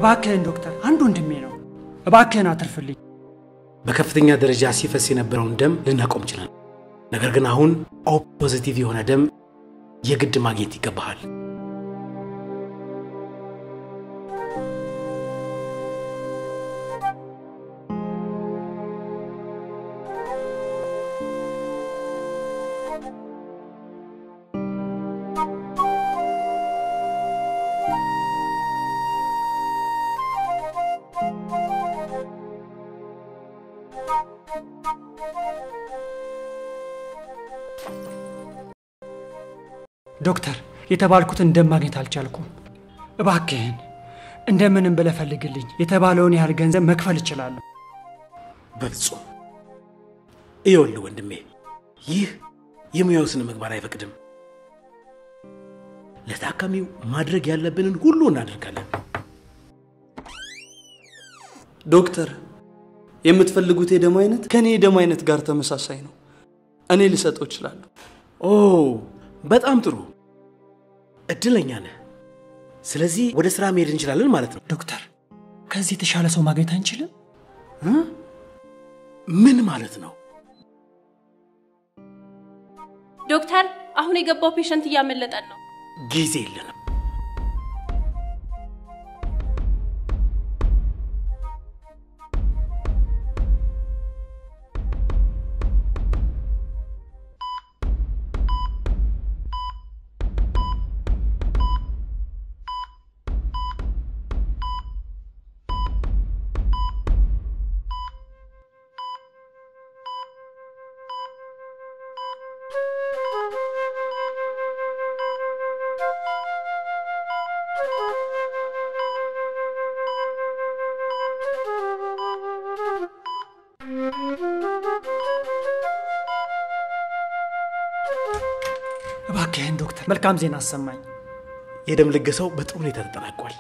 እባክህን ዶክተር አንድ ወንድሜ ነው እባክህን አትርፍልኝ በከፍተኛ ደረጃ ሲፈስ የነበረውን ደም ልናቆም ይችላል ነገር ግን አሁን ኦ ፖዚቲቭ የሆነ ደም የግድ ማግኘት ይገባሃል ዶክተር የተባልኩትን ደም ማግኘት አልቻልኩም እባክህን እንደምንም ብለህ ፈልግልኝ የተባለውን ያህል ገንዘብ መክፈል ይችላል በፍጹም ይኸውልህ ወንድሜ ይህ የሙያው ስነ ምግባር አይፈቅድም ለታካሚው ማድረግ ያለብንን ሁሉ እናደርጋለን ዶክተር የምትፈልጉት የደም አይነት ከኔ የደም አይነት ጋር ተመሳሳይ ነው እኔ ልሰጠው እችላለሁ ኦ በጣም ጥሩ እድለኛ ነህ ስለዚህ ወደ ስራ መሄድ እንችላለን ማለት ነው ዶክተር ከዚህ የተሻለ ሰው ማግኘት አንችልም ምን ማለት ነው ዶክተር አሁን የገባው ፔሸንት እያመለጠን ነው ጊዜ የለንም እባክህን ዶክተር መልካም ዜና አሰማኝ የደም ልገሳው በጥሩ ሁኔታ ተጠናቋል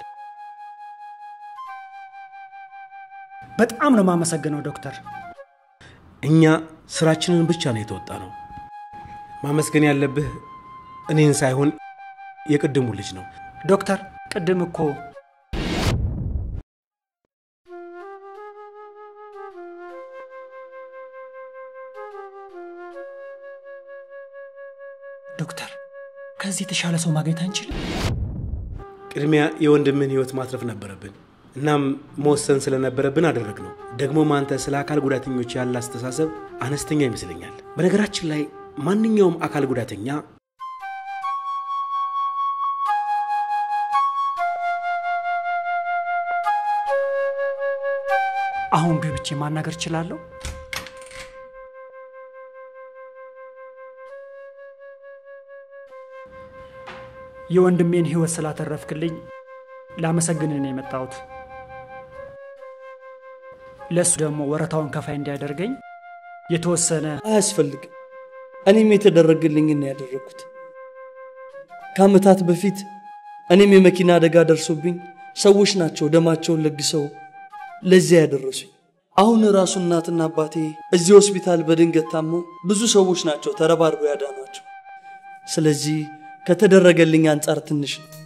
በጣም ነው ማመሰግነው ዶክተር እኛ ስራችንን ብቻ ነው የተወጣነው ማመስገን ያለብህ እኔን ሳይሆን የቅድሙ ልጅ ነው ዶክተር ቅድም እኮ ዶክተር ከዚህ የተሻለ ሰው ማግኘት አንችልም ቅድሚያ የወንድምን ህይወት ማትረፍ ነበረብን እናም መወሰን ስለነበረብን አደረግነው ደግሞ ማንተ ስለ አካል ጉዳተኞች ያለ አስተሳሰብ አነስተኛ ይመስለኛል በነገራችን ላይ ማንኛውም አካል ጉዳተኛ አሁን ገብቼ ማናገር እችላለሁ የወንድሜን ህይወት ስላተረፍክልኝ ላመሰግንህ ነው የመጣሁት ለሱ ደግሞ ወረታውን ከፋይ እንዲያደርገኝ የተወሰነ አያስፈልግ እኔም የተደረገልኝ ነው ያደረኩት ከአመታት በፊት እኔም የመኪና አደጋ ደርሶብኝ ሰዎች ናቸው ደማቸውን ለግሰው ለዚህ ያደረሱኝ አሁን ራሱ እናትና አባቴ እዚህ ሆስፒታል በድንገት ታመው ብዙ ሰዎች ናቸው ተረባርበው ያዳናቸው ስለዚህ ከተደረገልኝ አንፃር ትንሽ ነው